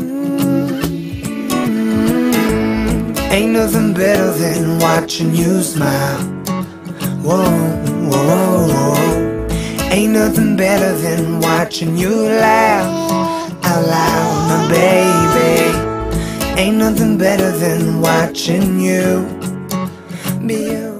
Ain't nothing better than watching you smile. Whoa, whoa, whoa. Ain't nothing better than watching you laugh out loud, my baby. Ain't nothing better than watching you be you.